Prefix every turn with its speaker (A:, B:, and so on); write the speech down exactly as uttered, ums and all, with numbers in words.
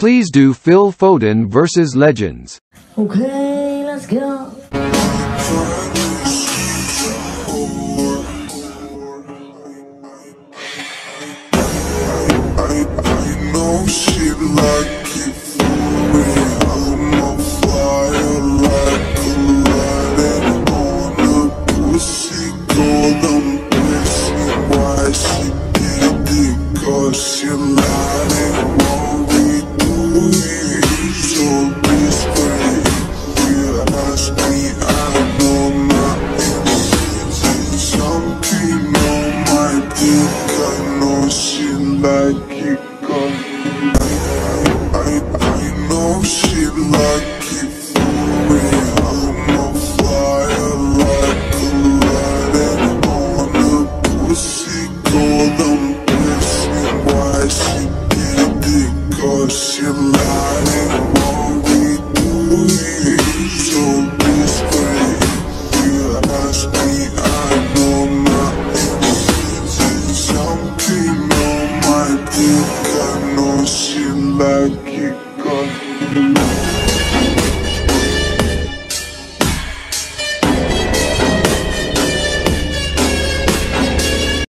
A: Please do Phil Foden versus Legends.
B: Okay, let's go.
C: I, I know she like it for me. I'm on fire like a light on a pussy golden bliss. Why she did it? Cause she lied it. What we do it, so this way. You ask me, I know my innocence. Something on my dick, I know she like it. I, I know she like it for me. I'm on fire like a light on a pussy golden bliss. Why she did it? Cause she lied it. What we do it, so this way. You ask me, I know my innocence. Something on my dick, I know she like it.